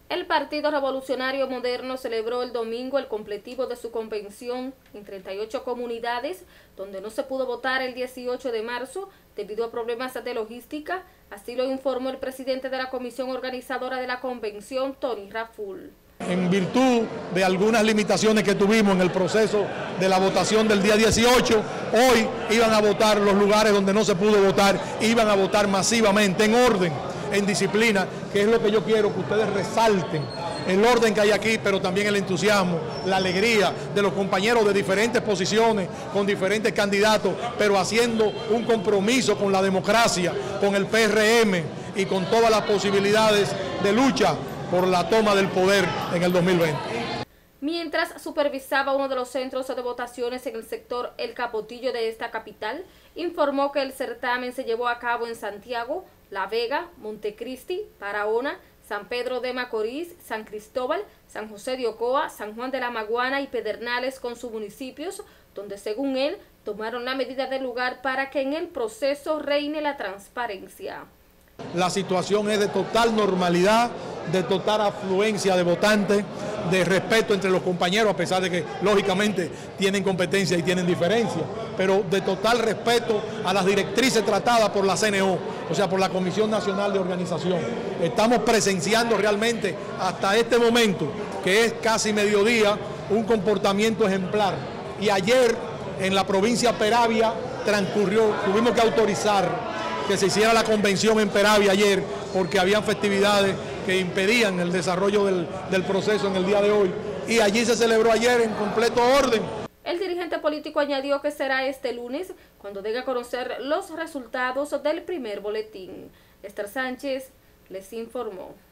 El Partido Revolucionario Moderno celebró el domingo el completivo de su convención en 38 comunidades, donde no se pudo votar el 18 de marzo debido a problemas de logística, así lo informó el presidente de la comisión organizadora de la convención, Tony Raful. En virtud de algunas limitaciones que tuvimos en el proceso de la votación del día 18, hoy iban a votar los lugares donde no se pudo votar, iban a votar masivamente, en orden, en disciplina, que es lo que yo quiero que ustedes resalten, el orden que hay aquí, pero también el entusiasmo, la alegría de los compañeros de diferentes posiciones, con diferentes candidatos, pero haciendo un compromiso con la democracia, con el PRM y con todas las posibilidades de lucha por la toma del poder en el 2020. Mientras supervisaba uno de los centros de votaciones en el sector El Capotillo de esta capital, informó que el certamen se llevó a cabo en Santiago, La Vega, Montecristi, Barahona, San Pedro de Macorís, San Cristóbal, San José de Ocoa, San Juan de la Maguana y Pedernales con sus municipios, donde según él tomaron la medida del lugar para que en el proceso reine la transparencia. La situación es de total normalidad, de total afluencia de votantes, de respeto entre los compañeros, a pesar de que lógicamente tienen competencia y tienen diferencia, pero de total respeto a las directrices tratadas por la CNO, o sea, por la Comisión Nacional de Organización. Estamos presenciando realmente hasta este momento, que es casi mediodía, un comportamiento ejemplar. Y ayer en la provincia de Peravia tuvimos que autorizar que se hiciera la convención en Peravia ayer, porque habían festividades que impedían el desarrollo del proceso en el día de hoy, y allí se celebró ayer en completo orden. El dirigente político añadió que será este lunes cuando dé a conocer los resultados del primer boletín. Esther Sánchez les informó.